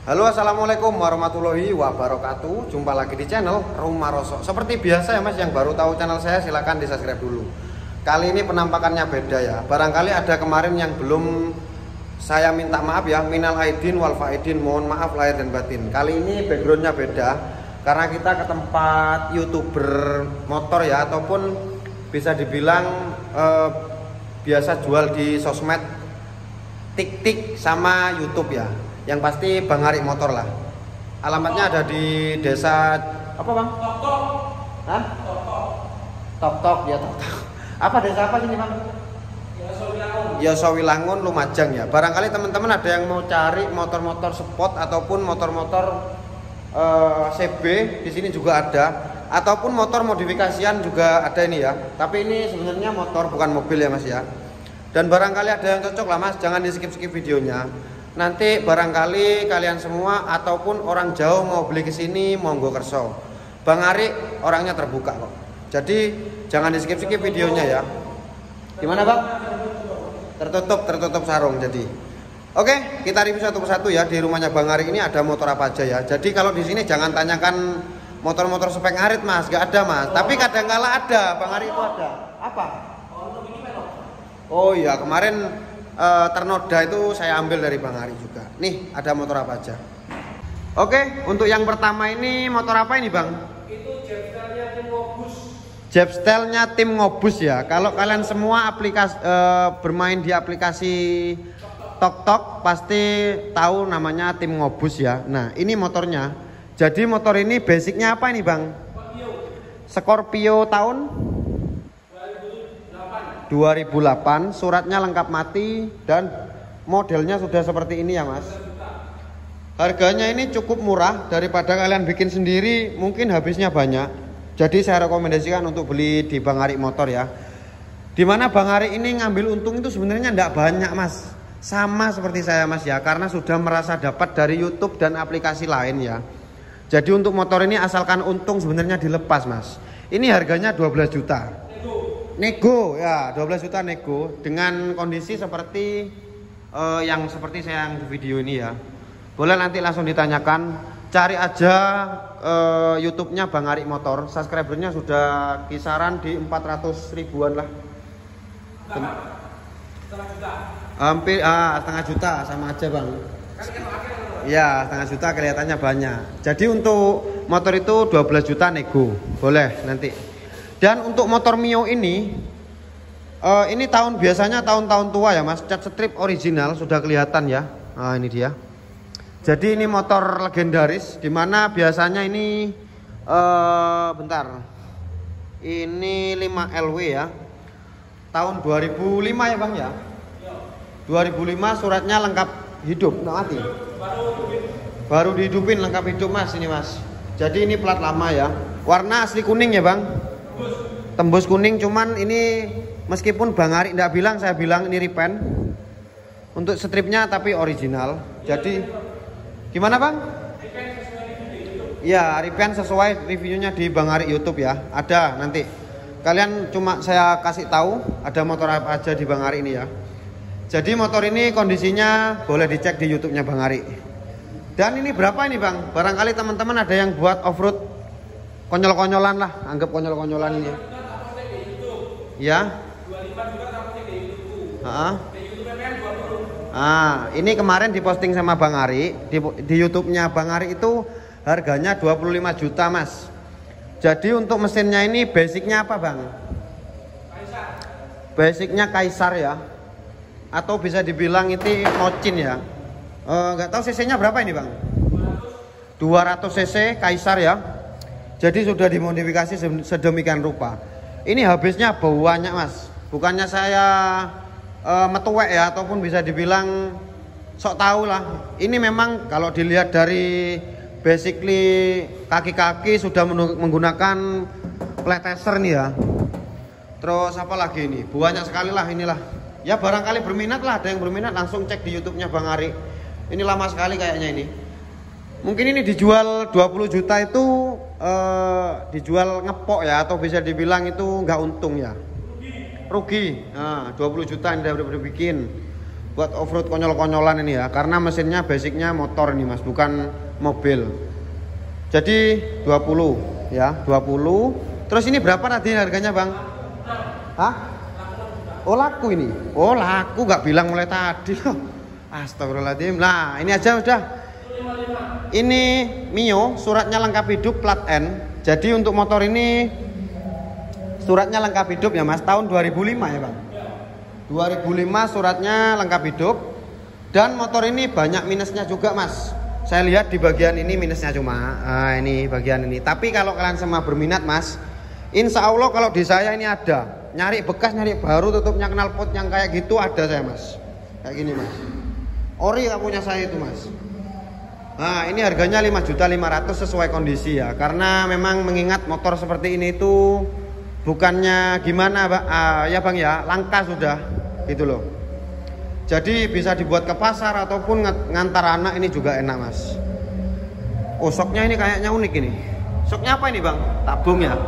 Halo, assalamualaikum warahmatullahi wabarakatuh. Jumpa lagi di channel Rumah Rosok. Seperti biasa ya mas, yang baru tahu channel saya silahkan di subscribe dulu. Kali ini penampakannya beda ya. Barangkali ada kemarin yang belum saya minta maaf ya. Minal aidin wal faidin, mohon maaf lahir dan batin. Kali ini backgroundnya beda karena kita ke tempat YouTuber motor ya, ataupun bisa dibilang biasa jual di sosmed, tik sama YouTube ya. Yang pasti Bang Ari Motor lah. Alamatnya ada di desa apa bang? Tok-tok. Hah? Tok-tok ya, tok-tok. Apa desa apa sini bang? Ya Sawilangun, Lumajang ya. Barangkali teman-teman ada yang mau cari motor-motor sport ataupun motor-motor CB, di sini juga ada. Ataupun motor modifikasian juga ada ini ya. Tapi ini sebenarnya motor bukan mobil ya mas ya. Dan barangkali ada yang cocok lah mas, jangan di skip-skip videonya. Nanti barangkali kalian semua ataupun orang jauh mau beli ke sini, monggo kerso. Bang Ari orangnya terbuka kok. Jadi jangan di skip-skip videonya ya. Gimana bang? Tertutup sarung jadi. Oke, kita review satu persatu ya. Di rumahnya Bang Ari ini ada motor apa aja ya. Jadi kalau di sini jangan tanyakan motor-motor spek ngarit mas, gak ada mas. Tapi kadang-kala ada, Bang Ari itu ada. Apa? Oh iya, kemarin ternoda itu saya ambil dari Bang Ari juga. Nih ada motor apa aja. Oke, untuk yang pertama ini motor apa ini bang? Itu Jepstelnya Tim Ngobus. Jepstelnya Tim Ngobus ya. Kalau kalian semua bermain di aplikasi Tok-Tok pasti tahu namanya Tim Ngobus ya. Nah ini motornya. Jadi motor ini basicnya apa ini bang? Scorpio tahun 2008, suratnya lengkap mati dan modelnya sudah seperti ini ya mas. Harganya ini cukup murah, daripada kalian bikin sendiri mungkin habisnya banyak. Jadi saya rekomendasikan untuk beli di Bang Ari Motor ya. Dimana Bang Ari ini ngambil untung itu sebenarnya tidak banyak mas. Sama seperti saya mas ya, karena sudah merasa dapat dari YouTube dan aplikasi lain ya. Jadi untuk motor ini asalkan untung sebenarnya dilepas mas. Ini harganya 12 juta. Nego ya, 12 juta nego dengan kondisi seperti yang seperti saya yang di video ini ya. Boleh nanti langsung ditanyakan, cari aja YouTube-nya Bang Ari Motor. Subscribernya sudah kisaran di 400 ribuan lah. Setengah juta. Hampir setengah juta sama aja bang. Ya setengah juta kelihatannya banyak. Jadi untuk motor itu 12 juta nego. Boleh nanti. Dan untuk motor Mio ini tahun biasanya tahun-tahun tua ya mas. Cat strip original sudah kelihatan ya. Nah ini dia. Jadi ini motor legendaris, dimana biasanya ini bentar. Ini 5LW ya. Tahun 2005 ya bang ya. 2005 suratnya lengkap hidup. Nah, mati. Baru dihidupin lengkap hidup mas ini mas. Jadi ini plat lama ya. Warna asli kuning ya bang. Tembus kuning, cuman ini meskipun Bang Ari tidak bilang, saya bilang ini repaint untuk stripnya tapi original. Jadi gimana bang? Ya repaint sesuai reviewnya di Bang Ari YouTube ya. Ada nanti. Kalian cuma saya kasih tahu ada motor apa aja di Bang Ari ini ya. Jadi motor ini kondisinya boleh dicek di YouTube-nya Bang Ari. Dan ini berapa ini bang? Barangkali teman-teman ada yang buat off-road konyol-konyolan lah, anggap konyol-konyolan ini. Ya. 25 juga dapat di YouTube. Ini kemarin diposting sama Bang Ari di YouTube-nya Bang Ari itu harganya 25 juta mas. Jadi untuk mesinnya ini basicnya apa bang? Kaisar. Basicnya Kaisar ya. Atau bisa dibilang itu Mocin ya. Nggak tahu cc-nya berapa ini bang? 200 cc Kaisar ya. Jadi sudah dimodifikasi sedemikian rupa. Ini habisnya banyak mas. Bukannya saya metuwek ya, ataupun bisa dibilang sok tahu lah. Ini memang kalau dilihat dari basically kaki-kaki sudah menggunakan playtester nih ya. Terus apa lagi ini? Banyak sekali lah inilah. Ya barangkali berminat lah, ada yang berminat langsung cek di YouTube-nya Bang Ari. Ini lama sekali kayaknya ini. Mungkin ini dijual 20 juta itu dijual ngepok ya, atau bisa dibilang itu nggak untung ya. Rugi. Nah, 20 juta Anda udah bikin. buat off-road konyol-konyolan ini ya, karena mesinnya basicnya motor ini mas, bukan mobil. Jadi 20 ya, 20. Terus ini berapa tadi harganya bang? Hah? Oh laku ini? Oh laku, gak bilang mulai tadi loh. Astagfirullahaladzim. Nah ini aja udah. Ini Mio, suratnya lengkap hidup, plat N. Jadi untuk motor ini suratnya lengkap hidup ya mas, tahun 2005 ya bang. 2005 suratnya lengkap hidup. Dan motor ini banyak minusnya juga mas. Saya lihat di bagian ini minusnya cuma ini bagian ini. Tapi kalau kalian semua berminat mas, insya Allah kalau di saya ini ada. Nyari bekas, nyari baru, tutupnya knalpot yang kayak gitu ada saya mas. Kayak gini mas. Ori yang punya saya itu mas. Nah ini harganya 5.500.000 sesuai kondisi ya. Karena memang mengingat motor seperti ini itu bukannya gimana ya bang ya, langka sudah gitu loh. Jadi bisa dibuat ke pasar ataupun ngantar anak ini juga enak mas. Oh soknya ini kayaknya unik ini. Soknya apa ini bang? Tabung ya?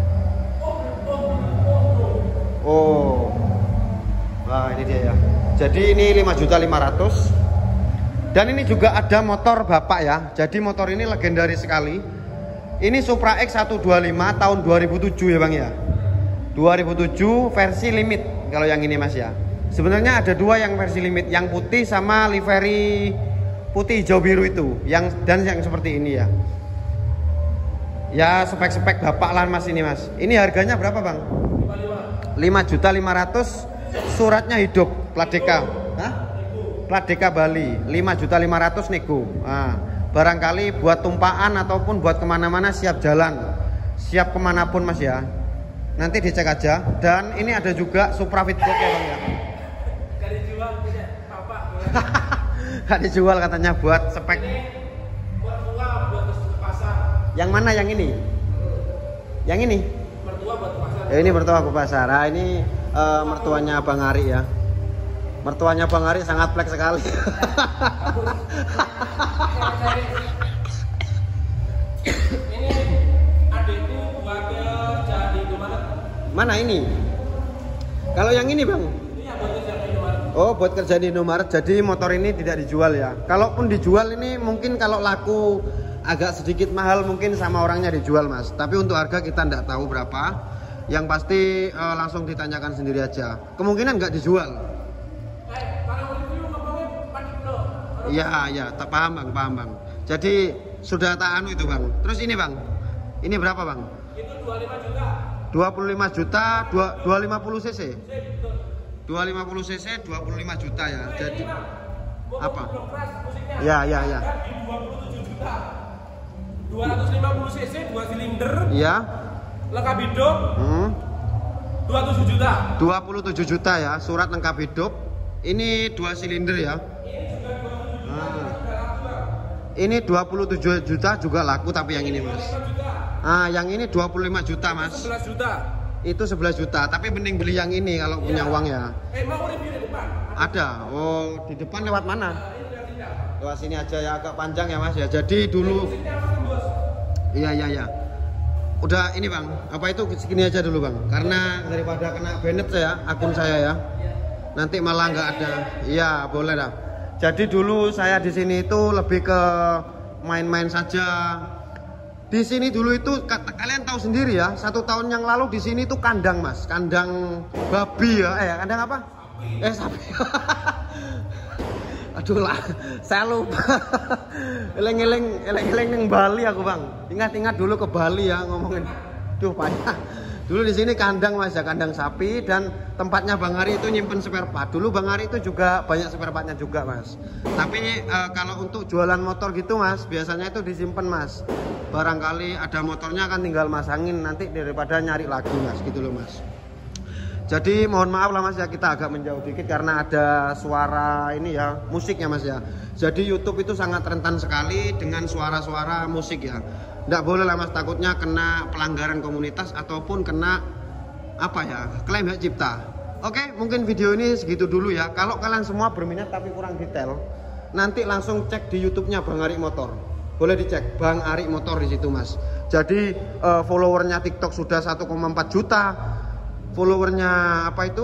Oh, wah ini dia ya. Jadi ini 5.500.000. Dan ini juga ada motor bapak ya. Jadi motor ini legendaris sekali. Ini Supra X125 tahun 2007 ya bang ya. 2007 versi limit kalau yang ini mas ya. Sebenarnya ada dua yang versi limit, yang putih sama livery putih hijau biru itu, yang dan yang seperti ini ya. Ya spek-spek bapak lah mas ini mas. Ini harganya berapa bang? 5.500.000, suratnya hidup, plat DK. Hah? Plat DK Bali, 5.500.000 nego. Nah, barangkali buat tumpaan ataupun buat kemana-mana siap jalan, siap kemanapun mas ya. Nanti dicek aja. Dan ini ada juga Supra Fitbox ya bang ya. Gak dijual punya bapak. Gak dijual katanya buat spek. Buat tua, buat ke pasar. Yang mana yang ini? Yang ini? Mertua buat ke pasar. Ya, ini mertua ke pasar. Nah, ini mertuanya Bang Ari ya. Mertuanya Bang Ari sangat plek sekali. Ini adikku buat kerja di Indomaret. Mana ini? Kalau yang ini bang? Ini ya buat kerja di Indomaret. Oh buat kerja di Indomaret. Jadi motor ini tidak dijual ya. Kalaupun dijual ini mungkin kalau laku agak sedikit mahal mungkin sama orangnya dijual mas. Tapi untuk harga kita tidak tahu berapa. Yang pasti langsung ditanyakan sendiri aja. Kemungkinan nggak dijual. Para review ngomongin panik lo. Iya iya, paham bang. Jadi sudah tak anu itu bang. Terus ini bang, ini berapa bang? Itu 25 juta. 25 juta, 250 cc. 250 cc, 25 juta ya. Jadi apa? Ya. Di 27 juta. 250 cc 2 silinder. Iya. Lengkap hidup. 27 juta. 27 juta ya, surat lengkap hidup. Ini 2 silinder ya. Ini 27 juta juga laku tapi yang ini mas. Yang ini 25 juta mas. 11 juta. Itu 11 juta, tapi mending beli yang ini kalau punya uang ya. Mau review di depan? Ada. Oh, di depan lewat mana? Lewat sini aja ya, agak panjang ya mas ya. Jadi dulu. Iya. Udah ini bang, apa itu segini aja dulu bang, karena daripada kena banned ya akun saya ya, nanti malah nggak ada. Iya boleh dah. Jadi dulu saya di sini itu lebih ke main-main saja. Di sini dulu itu kalian tahu sendiri ya, 1 tahun yang lalu di sini tuh kandang mas, kandang babi ya, kandang apa? Sapi. Aduh lah, saya lupa. Eleng-eleng yang Bali aku bang. Ingat dulu ke Bali ya ngomongin. Duh payah. Dulu di sini kandang mas ya, kandang sapi dan tempatnya Bang Ari itu nyimpen spare part. Dulu Bang Ari itu juga banyak spare partnya juga mas. Tapi kalau untuk jualan motor gitu mas, biasanya itu disimpan mas. Barangkali ada motornya kan tinggal masangin nanti daripada nyari lagi mas, gitu loh mas. Jadi mohon maaf lah mas ya, kita agak menjauh dikit karena ada suara ini ya, musiknya mas ya. Jadi YouTube itu sangat rentan sekali dengan suara-suara musik ya. Nggak boleh lah mas, takutnya kena pelanggaran komunitas ataupun kena apa ya, klaim hak cipta. Oke, mungkin video ini segitu dulu ya. Kalau kalian semua berminat tapi kurang detail, nanti langsung cek di YouTube-nya Bang Ari Motor. Boleh dicek Bang Ari Motor di situ mas. Jadi followernya TikTok sudah 1,4 juta. Followernya apa itu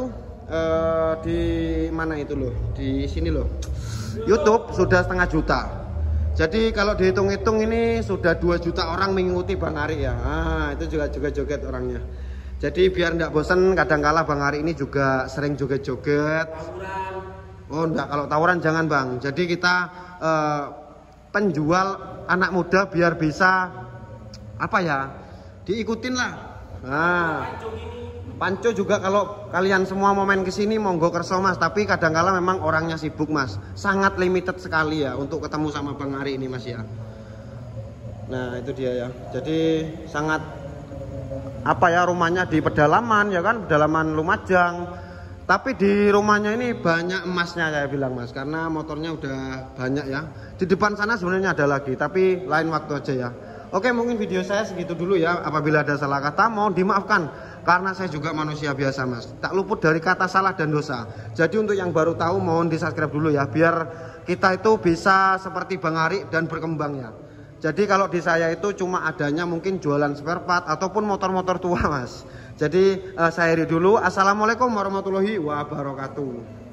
di mana itu loh, di sini loh, YouTube sudah 1,5 juta. Jadi kalau dihitung-hitung ini sudah 2 juta orang mengikuti Bang Ari ya. Itu juga joget orangnya. Jadi biar nggak bosen, kadang-kala Bang Ari ini juga sering joget-joget. Oh enggak, kalau tawuran jangan Bang. Jadi kita penjual anak muda biar bisa apa ya, diikutin lah. Nah, Panco juga kalau kalian semua mau main kesini monggo kerso Mas. Tapi kadang-kala memang orangnya sibuk Mas. Sangat limited sekali ya untuk ketemu sama Bang Ari ini Mas ya. Nah itu dia ya. Jadi sangat apa ya, rumahnya di pedalaman ya kan, pedalaman Lumajang. Tapi di rumahnya ini banyak emasnya saya bilang Mas. Karena motornya udah banyak ya. Di depan sana sebenarnya ada lagi, tapi lain waktu aja ya. Oke, mungkin video saya segitu dulu ya. Apabila ada salah kata mohon dimaafkan. Karena saya juga manusia biasa Mas, tak luput dari kata salah dan dosa. Jadi untuk yang baru tahu mohon di subscribe dulu ya, biar kita itu bisa seperti Bang Ari dan berkembang ya. Jadi kalau di saya itu cuma adanya mungkin jualan spare part ataupun motor-motor tua Mas. Jadi saya akhiri dulu. Assalamualaikum warahmatullahi wabarakatuh.